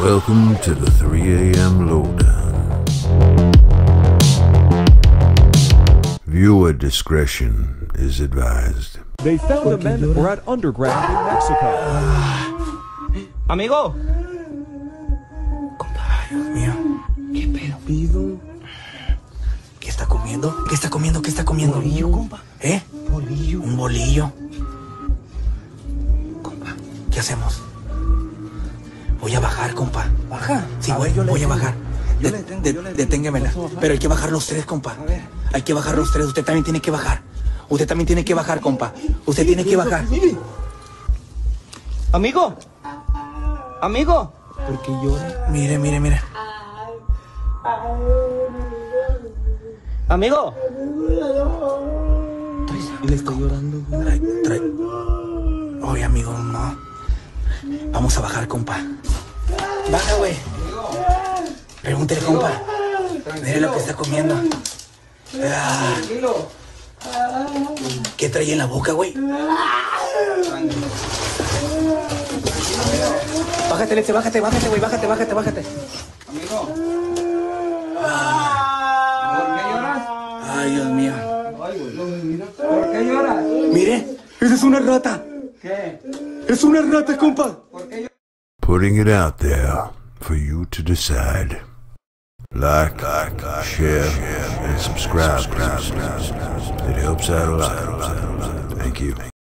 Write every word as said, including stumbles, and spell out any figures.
Welcome to the three A M lowdown. Viewer discretion is advised. They found the men that were at underground in Mexico. Amigo. Compa, Dios mío. ¿Qué pedo? Pido. ¿Qué está comiendo? ¿Qué está comiendo? ¿Qué está comiendo? Bolillo, compa. ¿Eh? Bolillo. Un bolillo. Compa, ¿qué hacemos? Voy a bajar, compa. ¿Baja? Sí, a voy, ver, yo voy a bajar. Yo de, le tengo, de, yo le deténgamela. Pero hay que bajar los tres, compa. A ver. Hay que bajar los tres. Usted también tiene que bajar. Usted también tiene que bajar, compa. Usted tiene que bajar. Amigo. Amigo. Porque llora. Mire, mire, mire. Amigo. Le estoy llorando. Trae, trae. Oye, amigo, no. Vamos a bajar, compa. Baja, güey. Pregúntele, compa. Mire lo que está comiendo. Ah. ¿Qué trae en la boca, güey? Bájate, Leche, bájate, bájate, güey, bájate, bájate, bájate. Amigo. Ah. ¿Por qué lloras? Ay, Dios mío. ¿Por qué lloras? Mire, esa es una rata. ¿Qué? Es una rata, compa. ¿Por qué lloras? Putting it out there for you to decide. Like, like, share, and subscribe. It helps out a lot. Thank you.